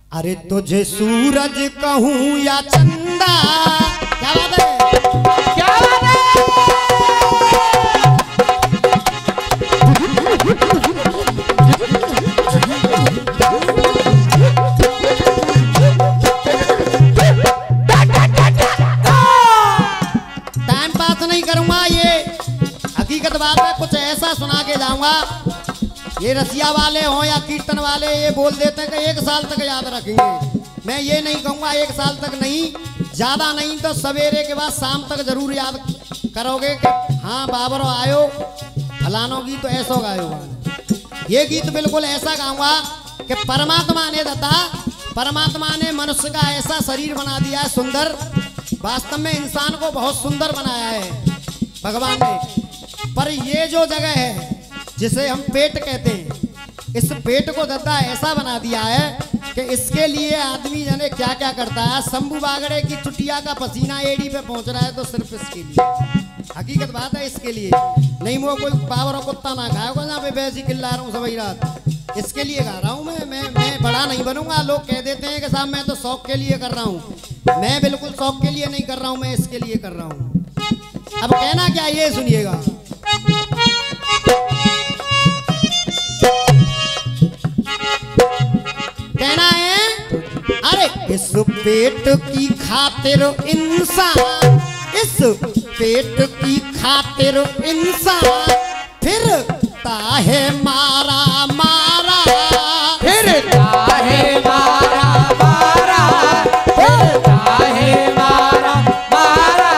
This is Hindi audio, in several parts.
अरे तुझे सूरज कहूँ या चंदा, क्या बात है, क्या बात है। टाइम पास नहीं करूंगा, ये हकीकत बात है। कुछ ऐसा सुना के जाऊंगा, ये रसिया वाले हों या कीर्तन वाले ये बोल देते हैं कि 1 साल तक याद रखेंगे। मैं ये नहीं कहूँगा 1 साल तक नहीं, ज़्यादा नहीं तो सवेरे के बाद शाम तक जरूर याद करोगे कि हाँ बाबरो आयो, फलानो गीत तो ऐसा गायो। ये गीत बिल्कुल ऐसा गाऊंगा कि परमात्मा ने दत्ता, परमात्मा ने मनुष्य का ऐसा शरीर बना दिया है सुंदर। वास्तव में इंसान को बहुत सुंदर बनाया है भगवान ने। पर ये जो जगह है जिसे हम पेट कहते हैं, इस पेट को दद्दा ऐसा बना दिया है कि इसके लिए आदमी जाने क्या क्या करता है। शंभू बागड़े की चुटिया का पसीना एड़ी पे पहुंच रहा है तो सिर्फ इसके लिए, हकीकत बात है इसके लिए। नहीं वो कोई पावर और कुत्ता ना खाएगा जहाँ पे वैसी चिल्ला रहा हूँ सभी रात, इसके लिए गा रहा हूँ। मैं बड़ा नहीं बनूंगा। लोग कह देते हैं कि साहब मैं तो शौक के लिए कर रहा हूँ, मैं बिल्कुल शौक के लिए नहीं कर रहा हूँ, मैं इसके लिए कर रहा हूँ। अब कहना क्या ये सुनिएगा। कहना है अरे इस पेट की खातिर इंसान, इस पेट की खातिर इंसान फिरता है मारा मारा, फिरता है मारा मारा, फिरता है मारा मारा।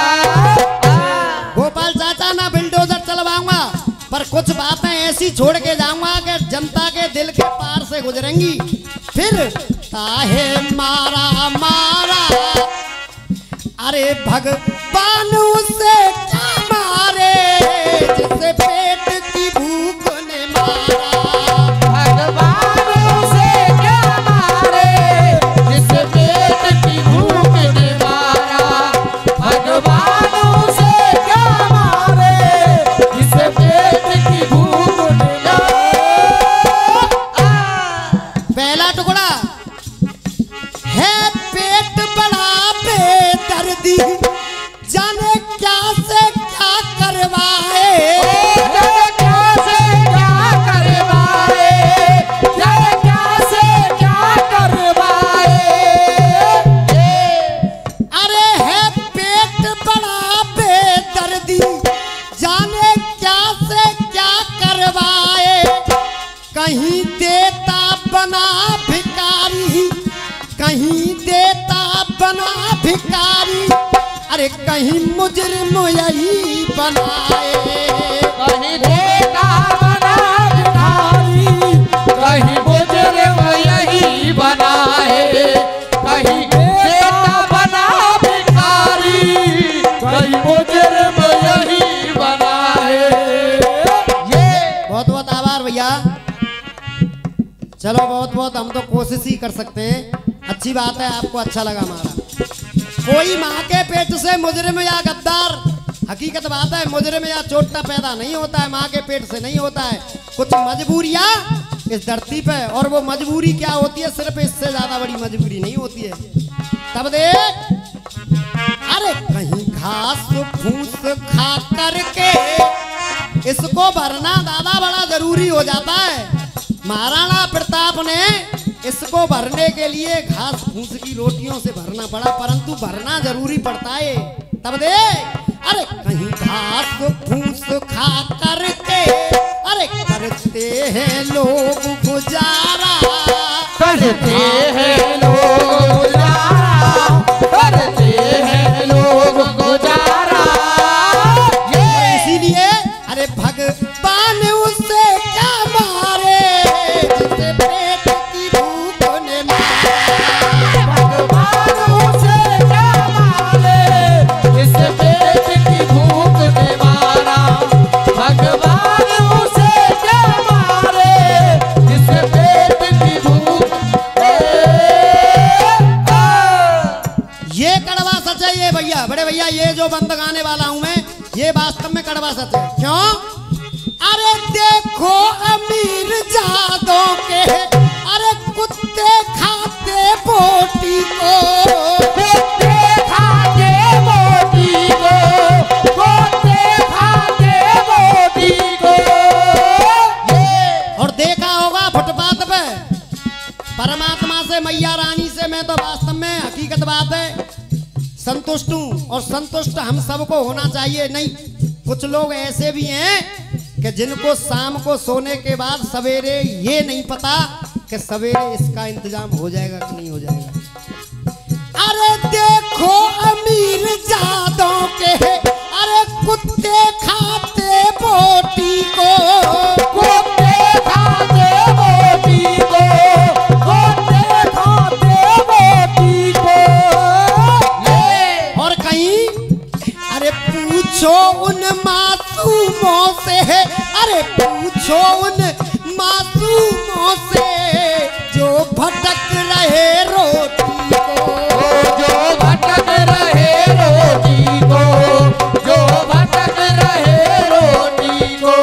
गोपाल चाचा ना बिल्डोजर चलवाऊंगा, पर कुछ बातें ऐसी छोड़ के जाऊंगा कि जनता के दिल के पार से गुजरेंगी। फिरता है मारा मारा, अरे भगवान उसे क्या मारे जिसे पेट की भूख ने मारा। भगवान उसे क्या मारे जिसे पेट की भूख ने मारा, भगवान उसे क्या मारे जिसे पेट की भूख ने मारा। पहला टुकड़ा है पेट बड़ा बेदर्दी, जाने क्या से क्या करवाए, जाने क्या से क्या करवाए, जाने क्या से क्या करवाए। अरे है पेट बड़ा बेदर्दी, जाने क्या से क्या करवाए। कहीं देता बना भिखारी, कहीं देता बना भिखारी, अरे कहीं मुजरिम यही बनाए। कहीं देता बना भिखारी, कहीं मुजरिम यही बनाए, कहीं देता बना भिखारी, कहीं मुजरिम यही बनाए। ये बहुत बहुत आभार भैया। चलो बहुत बहुत हम तो कोशिश ही कर सकते हैं। अच्छी बात है आपको अच्छा लगा हमारा। कोई माँ के पेट से मुजरिम या गद्दार, हकीकत बात है मुजरिम या चोटा पैदा नहीं होता है, माँ के पेट से नहीं होता है। कुछ मजबूरियाँ इस धरती पे, और वो मजबूरी क्या होती है, सिर्फ इससे ज्यादा बड़ी मजबूरी नहीं होती है। तब देख अरे कहीं घास फूस खा करके इसको भरना दादा बड़ा जरूरी हो जाता है। महाराणा प्रताप ने इसको भरने के लिए घास फूस की रोटियों से भरना पड़ा, परंतु भरना जरूरी पड़ता है। तब दे अरे कहीं घास फूस खा करके अरे करते हैं लोग गुजारा, करते हैं लोग गुजारा, करते हैं लोग गुजारा। इसीलिए अरे भगवान उसे क्या मारे जिसे पेट की भूख ने मारा। भगवान उसे क्या मारे जिसे पेट की भूख ने मारा, भगवान उसे क्या मारे जिसे पेट की भूख ने। ये कड़वा सच है ये भैया, बड़े भैया, ये जो बंद गाने वाला हूं मैं, ये वास्तव में कड़वा सच है। क्यों? अरे देखो अमीर जादों के अरे कुत्ते खाते बोटी को, कुत्ते खाते बोटी को, कुत्ते खाते बोटी को। और देखा होगा फुटपाथ पे परमात्मा से, मैया रानी से मैं तो वास्तव में हकीकत बात है संतुष्ट हूँ, और संतुष्ट हम सबको होना चाहिए। नहीं, कुछ लोग ऐसे भी हैं कि जिनको शाम को सोने के बाद सवेरे ये नहीं पता कि सवेरे इसका इंतजाम हो जाएगा कि नहीं हो जाएगा। अरे देखो अमीर जादों के, अरे कुत्ते खाते बोटी को, कुत्ते खाते बोटी को, कुत्ते खाते बोटी को। और कहीं अरे पूछो उन मासूमों से, अरे पूछो उन मासूमों से जो भटक रहे रोटी को, जो भटक रहे रोटी को, जो भटक रहे रोटी को।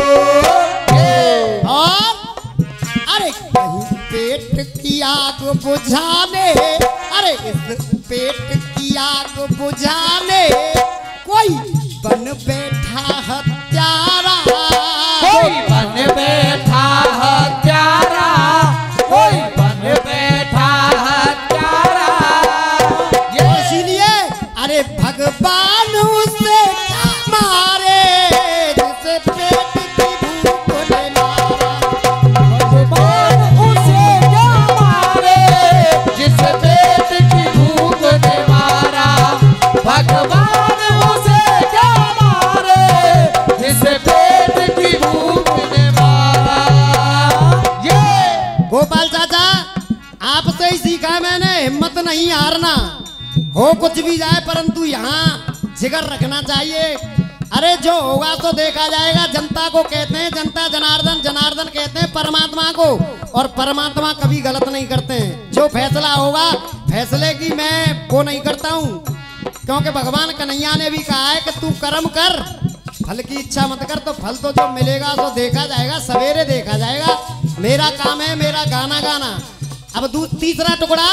और अरे कहीं पेट की आग बुझाने, अरे इस पेट की आग बुझाने कोई बन बैठा हत्यारा, कोई बन बैठा हत्यारा, कोई बन बैठा हत्यारा। इसीलिए अरे भगवान उसे क्या मारे जिसे पेट की भूख ने मारा, भगवान उसे क्या मारे जिस पेट की भूख ने मारा, भगवान उसे क्या मारे जिस पेट की भूख ने मारा। ये गोपाल चाचा आपसे ही सीखा है मैंने, हिम्मत नहीं हारना, हो कुछ भी जाए परंतु यहाँ जिगर रखना चाहिए। अरे जो होगा तो देखा जाएगा। जनता को कहते हैं जनता जनार्दन, जनार्दन कहते हैं परमात्मा को, और परमात्मा कभी गलत नहीं करते हैं। जो फैसला होगा फैसले की मैं वो नहीं करता हूँ, क्योंकि भगवान कन्हैया ने भी कहा है कि तू कर्म कर, फल की इच्छा मत कर, तो फल तो जो मिलेगा तो देखा जाएगा, सवेरे देखा जाएगा। मेरा काम है मेरा गाना गाना। अब तीसरा टुकड़ा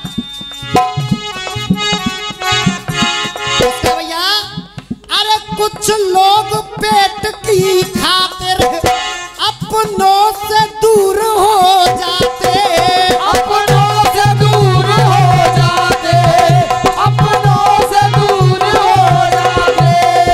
इसका भैया। अरे कुछ लोग पेट की खातिर अपनों से दूर हो जाते, अपनों से दूर हो जाते, अपनों से दूर हो जाते।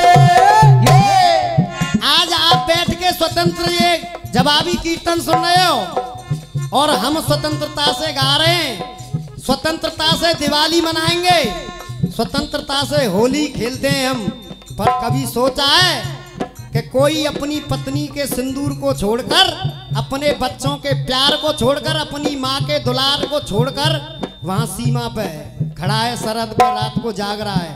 आज आप बैठ के स्वतंत्र ये जवाबी कीर्तन सुन रहे हो, और हम स्वतंत्रता से गा रहे हैं, स्वतंत्रता से दिवाली मनाएंगे, स्वतंत्रता से होली खेलते हैं हम। पर कभी सोचा है कि कोई अपनी पत्नी के सिंदूर को छोड़कर, अपने बच्चों के प्यार को छोड़कर, अपनी माँ के दुलार को छोड़कर वहां सीमा पे खड़ा है, सरहद पे रात को जाग रहा है।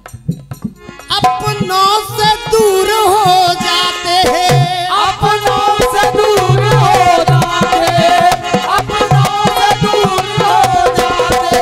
अपनों से दूर हो जाते हैं, अपनों से दूर हो जाते, अपनों से दूर हो जाते।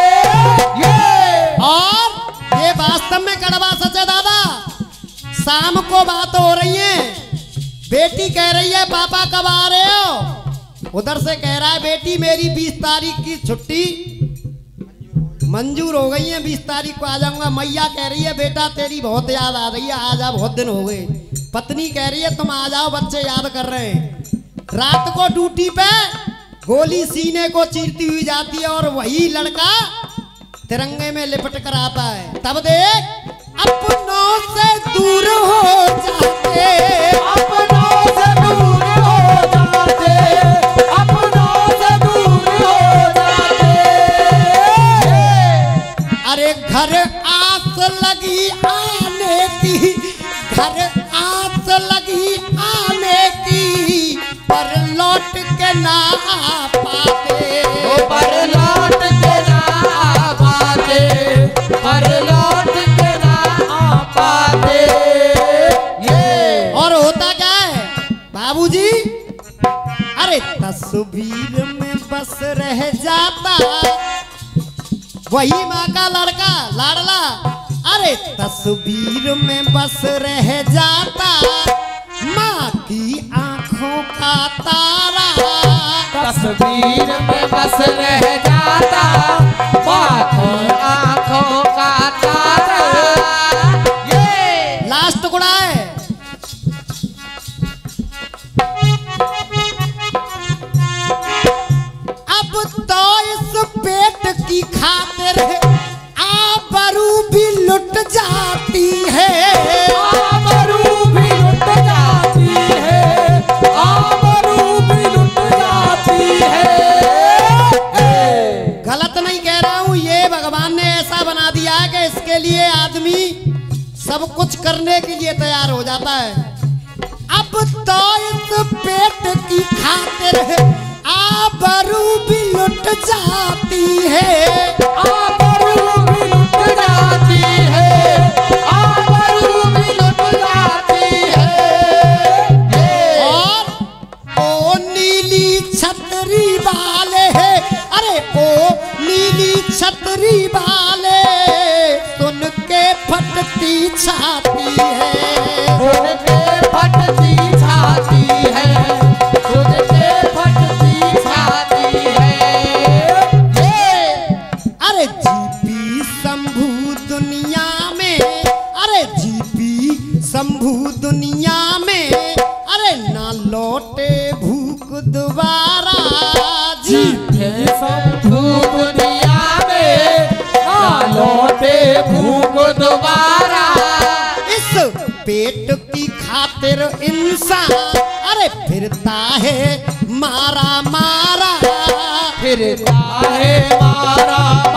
और ये वास्तव में कड़वा सच है दादा। शाम को बात हो रही है, बेटी कह रही है पापा कब आ रहे हो, उधर से कह रहा है बेटी मेरी 20 तारीख की छुट्टी मंजूर हो गई है, 20 तारीख को आ जाऊंगा। मैया कह रही है बेटा तेरी बहुत याद आ रही है, आ जा बहुत दिन हो गए। पत्नी कह रही है तुम आ जाओ बच्चे याद कर रहे हैं। रात को ड्यूटी पे गोली सीने को चीरती हुई जाती है, और वही लड़का तिरंगे में लिपट कर आता है। तब देख अपनों से दूर हो जाते, अपनों से दूर हो जाते, अपनों से दूर हो जाते। अरे घर आस लगी आने की, घर आस लगी आने की, पर लौट के ना आ पाते, पर लौट के ना आ पाते, पर लौट के ना आ पाते। और होता क्या है बाबूजी, अरे तस्वीर में बस रह जाता वही माँ का लड़का लाडला। अरे तस्वीर में बस रह जाता माँ की आंखों का तारा, तस्वीर में बस रह जाता बातों आंखों का तारा। ये लास्ट गुड़ा है। अब तो इस पेट की खातिर आबरू भी लुट जाती है, आबरू भी लुट जाती है, आबरू भी लुट जाती है। गलत नहीं कह रहा हूं, ये भगवान ने ऐसा बना दिया है कि इसके लिए आदमी सब कुछ करने के लिए तैयार हो जाता है। अब तो इस पेट की खातिर आबरू भी लुट जाती है, आबरू भी लुट जाती है, आबरू भी लुट जाती है। और ओ नीली छतरी वाले, अरे ओ नीली छतरी वाले सुन के फटती छाती है, सुन के फटती छाती है, सुन के फटती छाती है। अरे जीपी शंभू दुनिया में, अरे जीपी शंभू दुनिया में, अरे ना लौटे भूख दोबारा। जीपी शंभू दुनिया में ना लौटे भूख दोबारा। इस पेट की खातिर इंसान अरे फिरता है मारा मारा, फिरता है मारा